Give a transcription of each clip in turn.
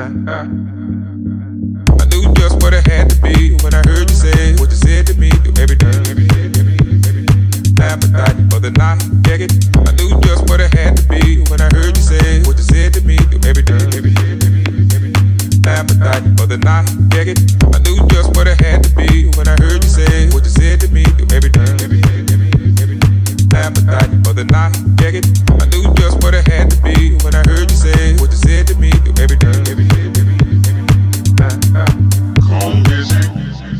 I knew just what it had to be when I heard you say what you said to me through every day. Appetite for the night, check it. I knew just what it had to be when I heard you say what you said to me through every day. Appetite for the night, check it. I knew just what it had to be when I heard you say what you said to me through every day. Appetite for the night, check it. I knew just what it had to be when I heard you say what you said to me through every day. Calm music.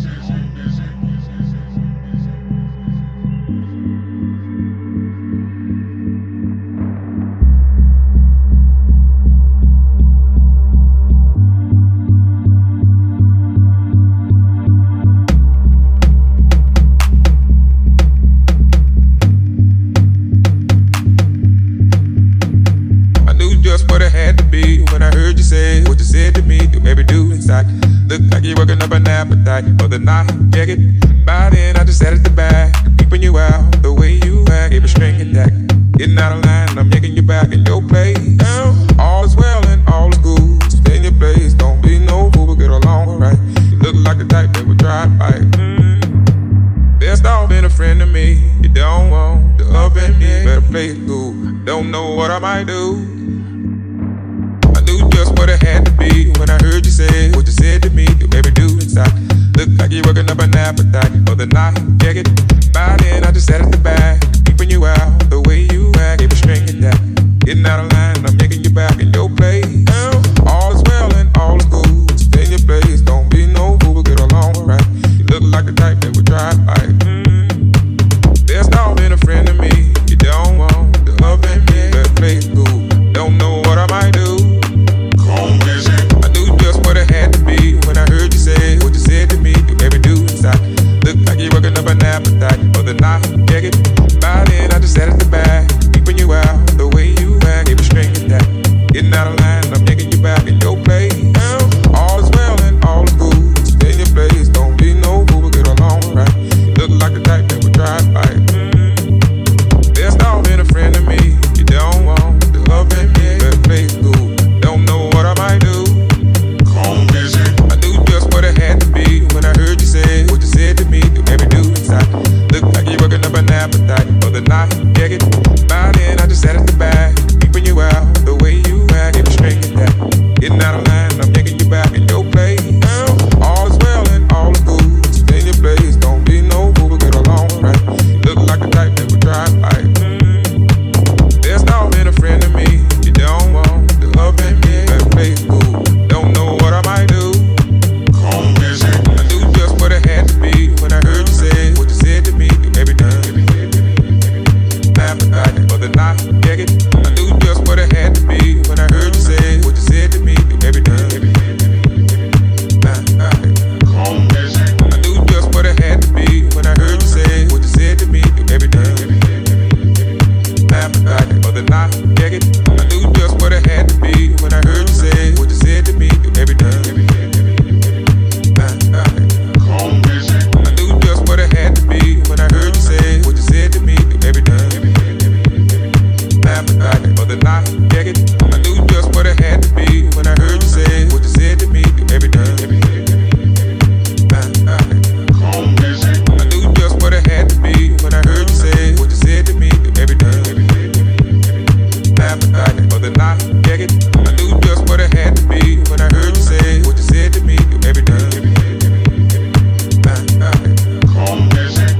When I heard you say what you said to me through every dude inside. Look like you're working up an appetite for the night, check it. By then I just sat at the back, keeping you out the way you act, gave a string attack. Getting out of line, I'm yanking you back in your place. All is well and all is good, stay in your place. Don't be no fool, but get along alright. You look like the type that would try to fight. Best off being a friend to me. You don't want the up in me, better play it cool. Don't know what I might do. Just what it had to be when I heard you say what you said to me through every dude inside. Look like you're working up an appetite for the night, check it. By then I just sat at the back, keeping you out the way you act, gave a string attack. Getting out of line, I'm yanking you back in your place. All is well and all is good, stay in your place. Don't be no fool, but get along alright. You look like the type that would try to fight. Best off being a friend to me. You don't want the up in me, better play it cool. Don't know what I might do. I knew just what it had to be when I heard you say what you said to me through every dude inside. Look like you're working up an appetite for the night, check it. By then I just sat at the back, keeping you out the way you act, gave a string attack. Getting out of line, I'm yanking you back in your place. All is well and all is good, stay in your place. Don't be no fool, but get along right. You look like the type that would try to fight. Best off being a friend to me. You don't want the love in me, better play it cool. Don't know what I might do. Calm music. I knew just what it had to be when I heard you say what you said to me through every dude inside. Look like you're working up an appetite for the night, check it. By then I just sat at the back, keeping you out the way you act, gave a string attack. Getting out of line, I'm yanking you back in your place. All is well and all is good, stay in your place. Don't be no fool, but get along right. You look like the type that would try to fight. Best off being a friend to me. You don't want the up in me, better play it cool. Don't know what I might do. Calm music. I knew just what it had to be when I heard you say what you said to me through every day. Appetite for the night, check it. I knew just what it had to be when I heard you say what you said to me through every day. Calm music. I knew just what it had to be when I heard you say what you said to me through every day. Appetite for the night, check it. I knew just what it had to be when I heard you say what you said to me through every day. Calm music. I knew just what it had to be when I heard you say what you said to me through every day. Appetite for the night, check it. I knew just what it had to be when I heard you say what you said to me through every day. Calm music. I knew just what it had to be when I heard you say what you said to me through every day. Appetite for the night, check it. I knew just what it had to be when I heard you say what you said to me through every day. Calm music.